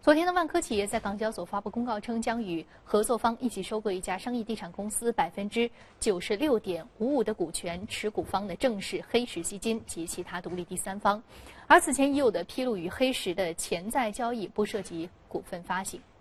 昨天的万科企业在港交所发布公告称，将与合作方一起收购一家商业地产公司96.55%的股权持股方的正是黑石基金及其他独立第三方，而此前已有的披露与黑石的潜在交易不涉及股份发行。